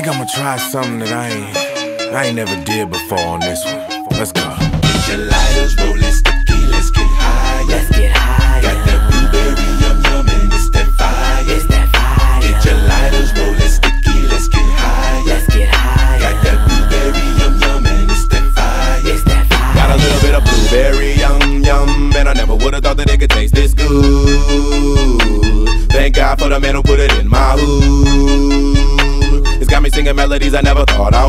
think I'ma try something that I ain't never did before on this one. Let's go. Get your lighters rolling sticky, let's get higher. Let's get higher. Got that blueberry yum yum and it's that fire. It's that fire. Get your lighters rolling sticky, let's get higher. Let's get higher. Got that blueberry yum yum and it's that fire. It's that fire. Got a little bit of blueberry yum yum, and I never would've thought that it could taste this good. Thank God for the man who put it in my hood. It's got me singing melodies I never thought I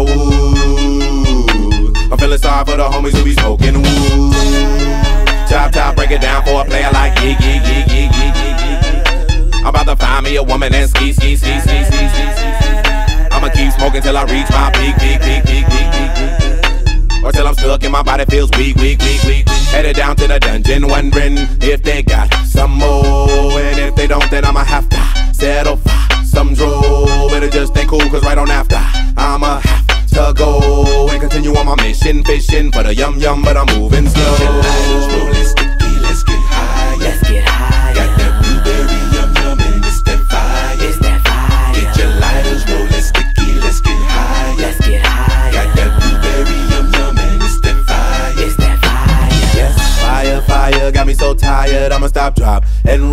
would. I'm feeling sorry for the homies who be smoking wood. Chop top, break it down for a player like yeah, yeah, yeah, yeah, yeah, yeah, yeah. I'm about to find me a woman and ski, ski, ski, ski, ski, ski, ski. I'ma keep smoking till I reach my peak, peak, peak, peak, peak, peak. Or till I'm stuck and my body feels weak, weak, weak, weak. Headed down to the dungeon, wondering if they got some more. And if they don't, then I'ma have to settle for some droll. Better just ain't cool, cause right on after I'ma have to go and continue on my mission, fishing for the yum yum, but I'm moving slow. Get your lighters rolling sticky, let's get higher. Let's get higher. Got that blueberry yum yum and it's that fire. It's that fire. Get your lighters rolling sticky, let's get higher. Let's get higher. Got that blueberry yum yum and it's that fire. It's that fire. Yes, fire, fire, got me so tired, I'ma stop, drop, and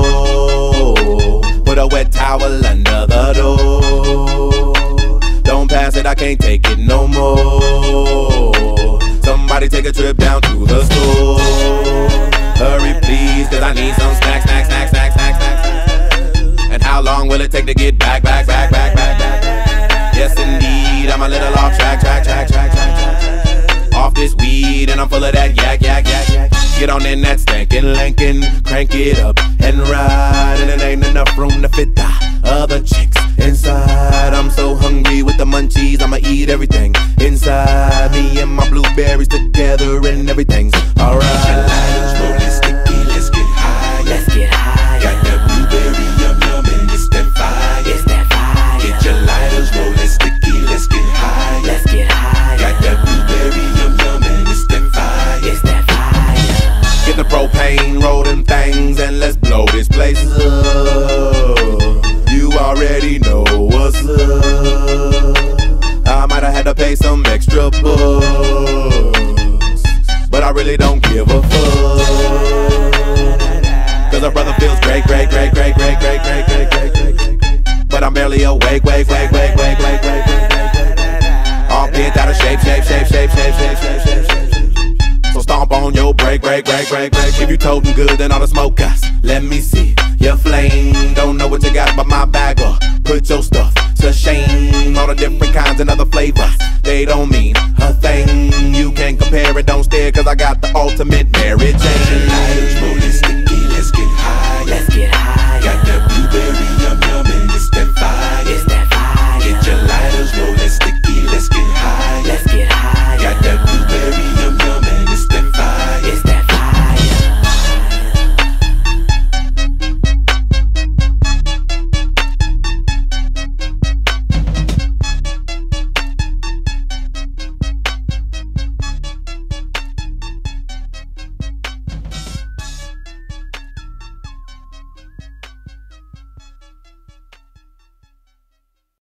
roll. Put a wet towel under the door. Don't pass it, I can't take it no more. Somebody take a trip down to the store. Hurry please, cause I need some snacks, snacks, snacks, snacks, snacks, snacks. And how long will it take to get back, back, back, back, back, back? Yes indeed, I'm a little off track, track, track, track, track, track. Off this weed and I'm full of that yak, yak, yak, yak. Get on in that stankin' Lincoln, crank it up and ride. And it ain't enough room to fit the other chicks inside. I'm so hungry with the munchies, I'ma eat everything inside. Me and my blueberries together and everything's alright. Get your lighters rolling sticky, let's get higher. Let's get higher. Got that blueberry yum yum and it's that fire. It's that fire. Get your lighters rolling sticky, let's get higher. Let's get higher. Got that blueberry yum yum and it's that fire. It's that fire. Get the propane, roll them things, and let's blow this place up. You already know what's up. I might have had to pay some extra bucks, but I really don't give a fuck. Cause a brother feels great, great, great, great, great, great, great, great, great, great, great. But I'm barely awake, wake, wake, wake, wake, wake, wake, wake. All bent out of shape, shape, shape, shape, shape, shape, shape, shape, shape. So stomp on your break, break, break, break, break. If you totin' good, then all the smoke us. Let me see your flame. Don't know what you got, but my bag up. Put your stuff to shame. All the different kinds and other flavors, they don't mean a thing. You can't compare it, don't stare, cause I got the ultimate Mary Jane. Lighters rolling